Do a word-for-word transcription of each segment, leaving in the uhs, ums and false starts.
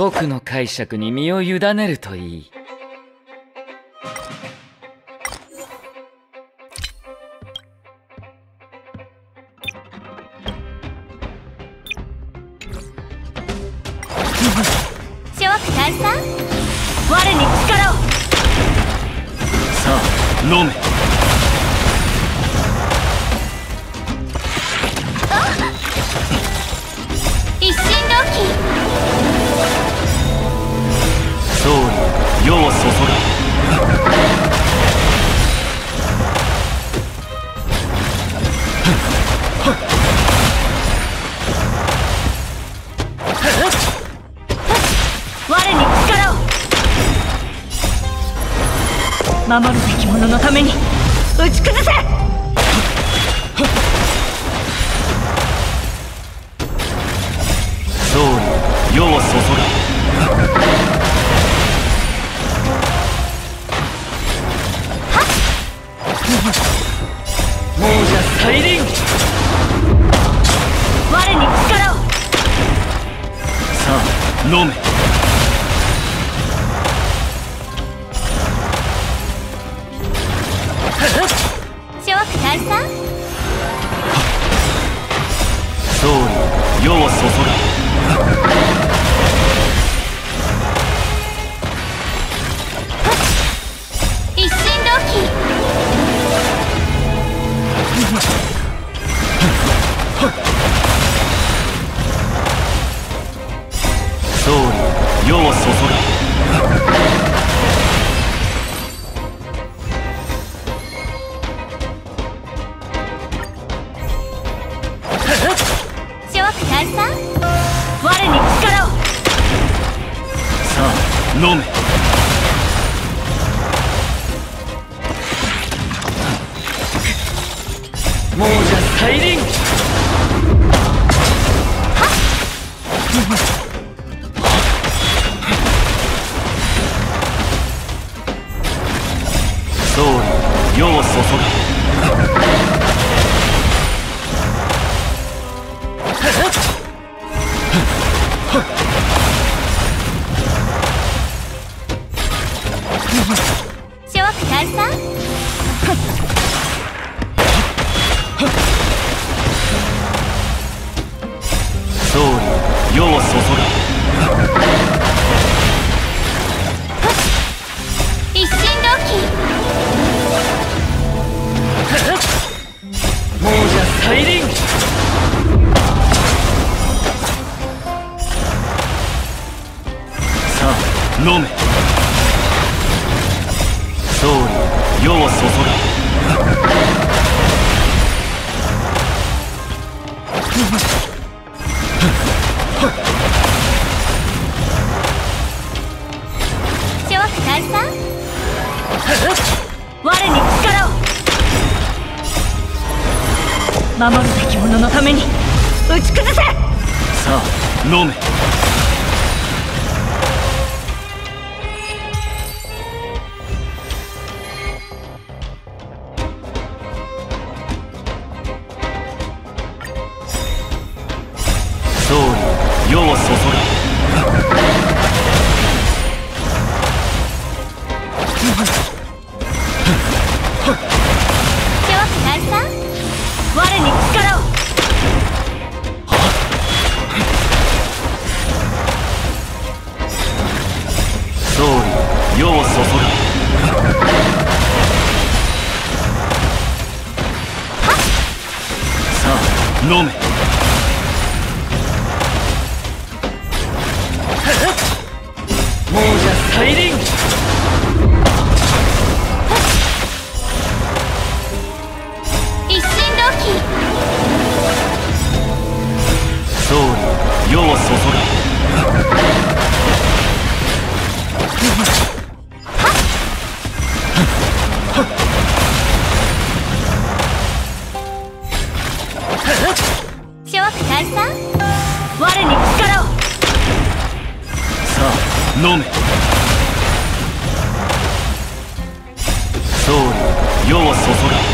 僕の解釈に身を委ねるといい。 諸悪退散、我に力を。 さあ飲め。 一心同期。 総理世を注が。 我に力を。守るべき者のために打ち崩せ。 総理世を注が。 亡者再臨。 我に力を。 さあ飲め。 諸悪退散。 総理世を注が。 一心同期。 総理世を注が。 諸悪退散、我に力を。 さあ飲め。 亡者再臨。 総理世を注が。 諸悪退散。 総理世を注が。 一心同期。 亡者再臨。 さあ飲め。総理世を注が。 諸悪退散、我に力を。守るべき者のために打ち崩せ。 さあ飲め。総理世を注が。 諸悪退散、我に力を。 総理世を注が。さあ飲め。 亡者再臨。 一心同期。 総理世を注が。 諸悪退散、我に力を。 さあ飲め。総理世を注が。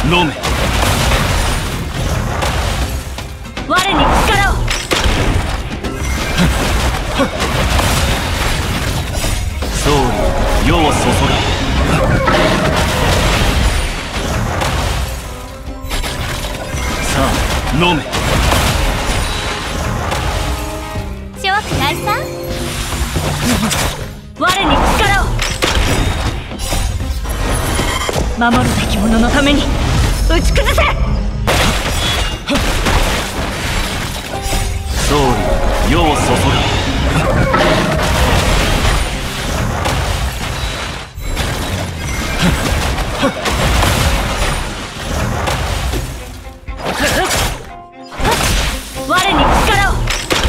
飲め。 我に力を。 総理世を注が。さあ飲め。 諸悪退散。我に力を。守るべき者のために打ち崩せ。 総理世を注が。 我に力を。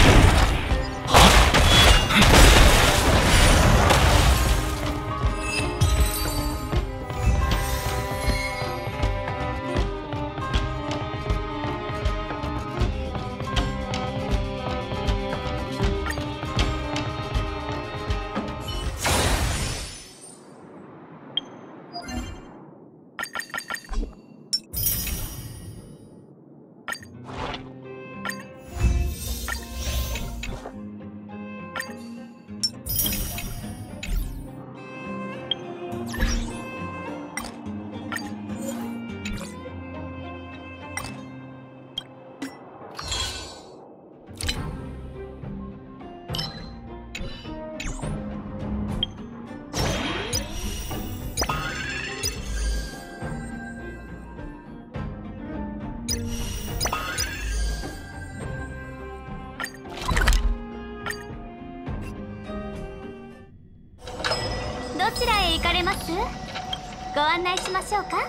どちらへ行かれます？ご案内しましょうか？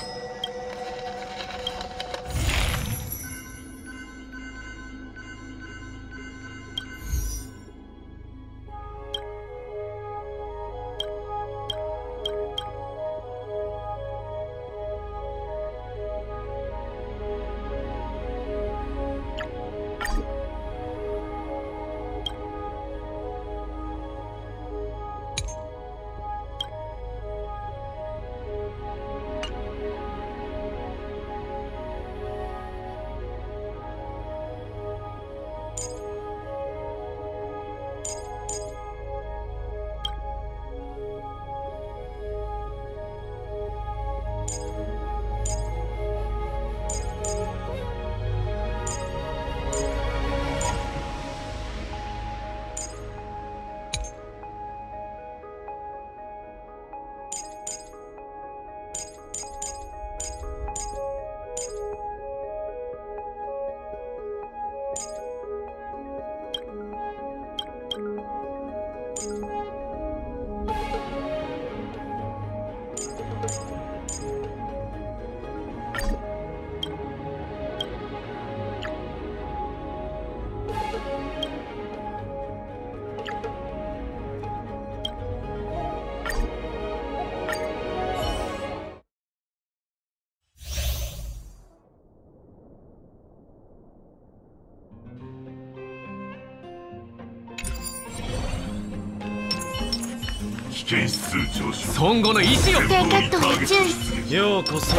危険指数上昇。 孫悟の意志を。 低血糖に注意する。 ようこそ。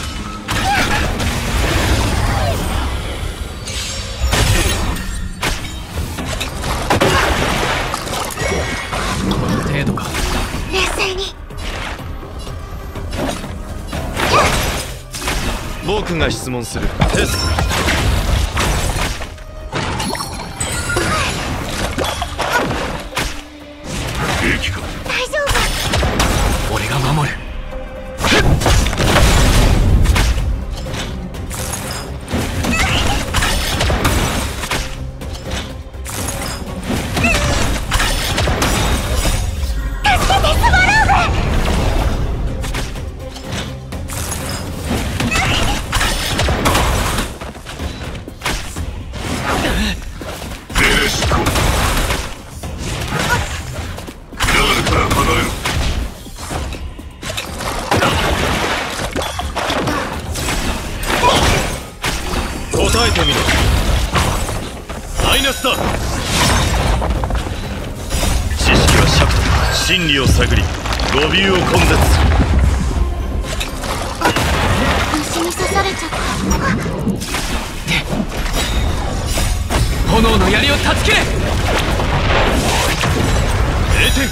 この程度か。 冷静に。 僕が質問する。テスト。 兵器か。 大丈夫。 俺が守る。 答えてみろ。マイナスだ。知識は尺度、真理を探り語尾を根絶する。 虫に刺さ炎の槍を断ち切れ。 れいてん。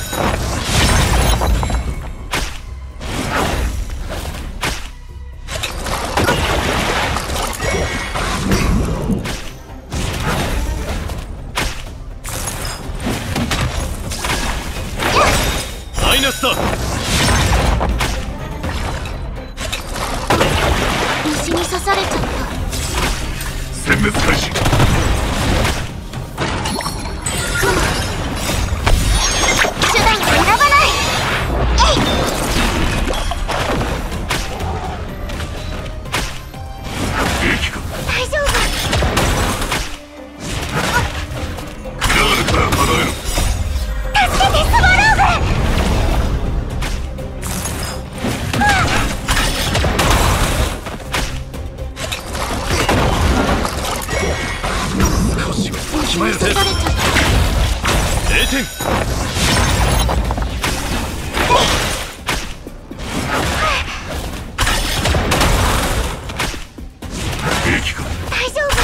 マイナスだ。 虫に刺されちゃった。 殲滅開始。 手段を選ばない。 兵器か。 大丈夫。 クラールから離れろ。 助けてスワローグ。 しまえ。 刺されちゃった。 れいてん。 兵器か。 大丈夫。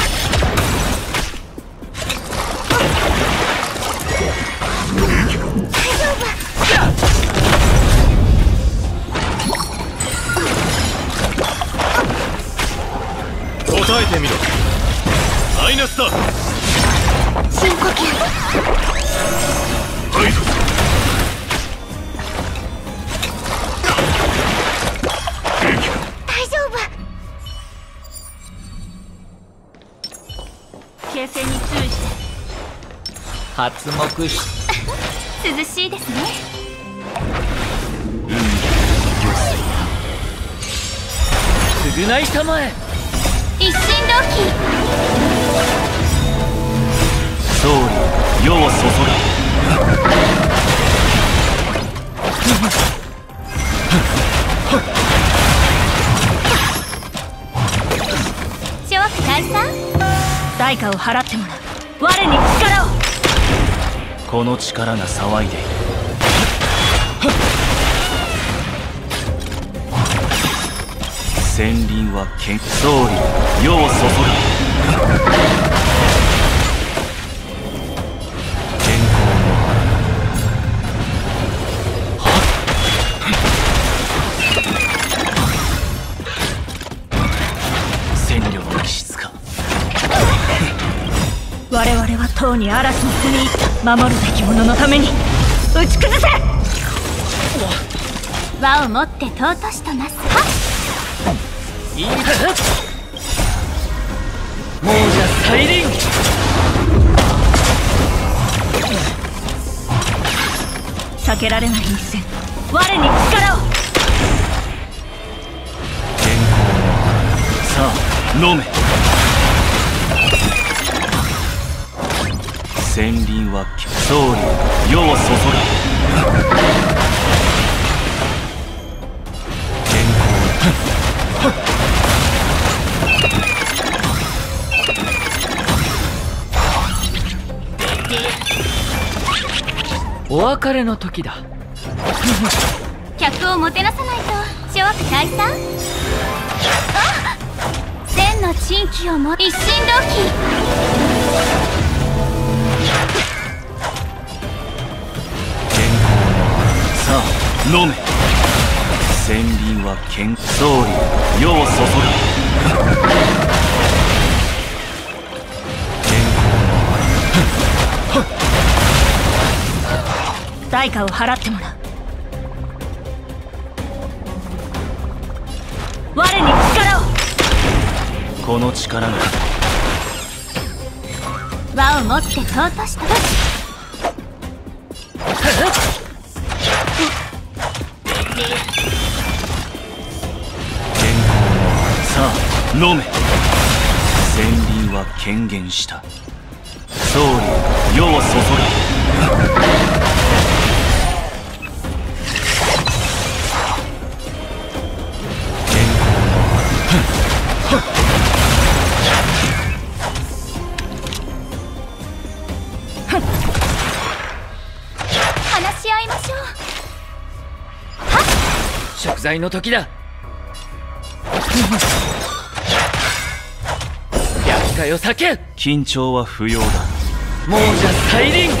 兵器か。 大丈夫。 答えてみろ。マイナスだ。 深呼吸。 はいど。兵器か。 大丈夫。 形勢に注意して。 発目し涼しいですね。 償いたまえ。 一心同期。 総理世を注諸悪退散。 代価を払ってもらう。我に力を。 がこの力が騒いでいる。戦輪は剣。総理世を注戦力の質か。 我々はとうに嵐に踏み入った。守るべき者のために打ち崩せ。 輪をもって尊しとなす。はいいだ。亡者再臨。 避けられない一戦。我に力を。 さあ飲め。戦輪は総理世を注お別れの時だ。 客をもてなさないと。諸悪退散。あっ、千の珍奇をも一心同期。 さあ飲め。戦輪は剣総理世を注代価を払ってもらう。我に力を。 この力が輪をもって尊しとなす。 さあ飲め。戦輪は権限した。総理世を注話し合いましょう。 食材の時だ。厄介を避け。 緊張は不要だ。 亡者再臨。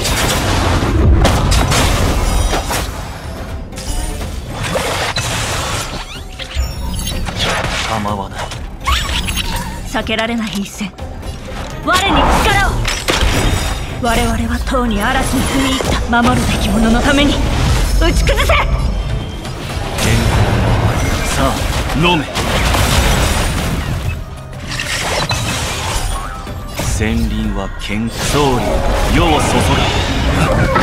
構わない。 避けられない一戦、我に力を。我々はとうに嵐に踏み入った守るべき者のために打ち崩せ。 さあ飲め。戦輪は剣総理世を注が。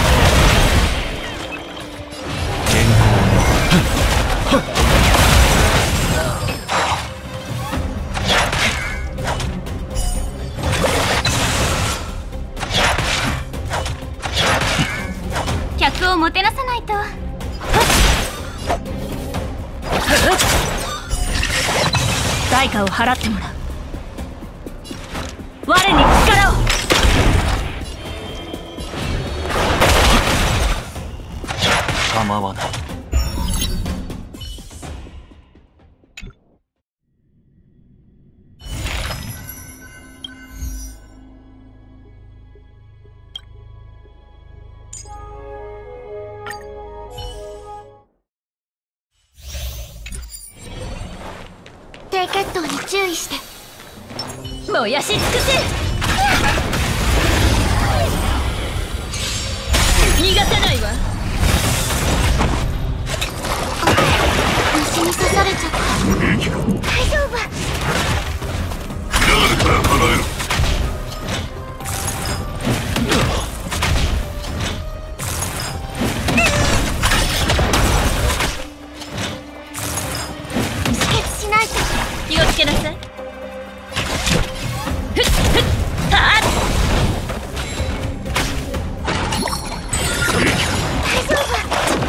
健康の客をもてなさないと。 代価を払ってもらう。我に力を。 構わない。 低血糖に注意して。 燃やし尽くせ。逃がさないわ。 虫に刺されちゃった。 平気か。 大丈夫。 誰から離れろ。 止血しないと。 気をつけなさい。ふっふっはっ。 大丈夫。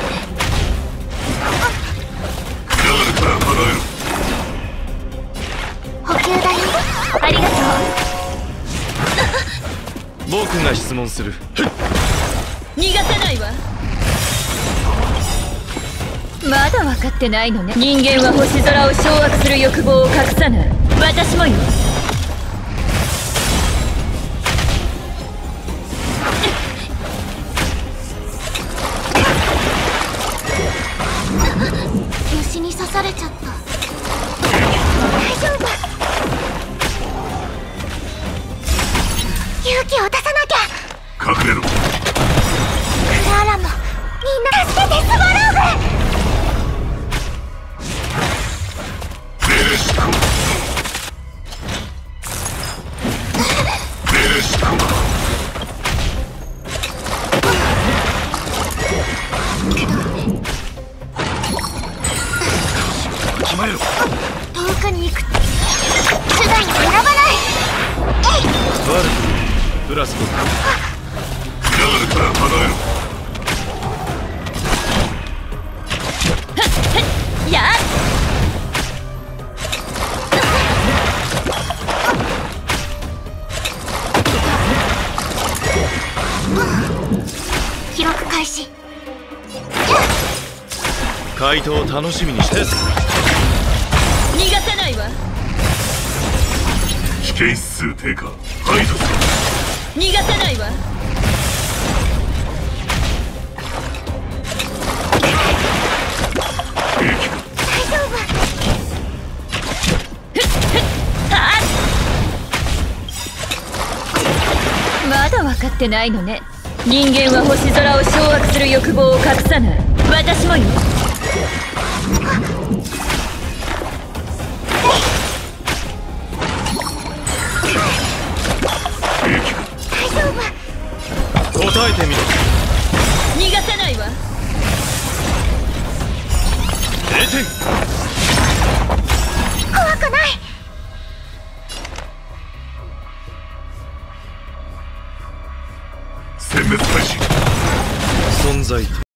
誰から離れろ。 補給だよ。ありがとう。 僕が質問する。 逃がさないわ。まだ分かってないのね。人間は星空を掌握する欲望を隠さない。私もよ。 虫に刺されちゃった。大丈夫。勇気を出さなきゃ。 隠れろ。 クラーラもみんな助けて。スワローグ。 ベレシコ。ベレシコ。決まえろ。 遠くに行く手段を選ばない。 悪くプラス僕。 誰から離れろ。 やっ。 記録開始。 回答を楽しみにして。 逃がさないわ。 危険指数低下。排除する。 逃がさないわ。 平気か。 大丈夫。 はっ。まだ分かってないのね。人間は星空を掌握する欲望を隠さない。私もよ。 平気か。 大丈夫。 答えてみろ。 逃がさないわ。 れいてん。 怖くない。 殲滅開始。 存在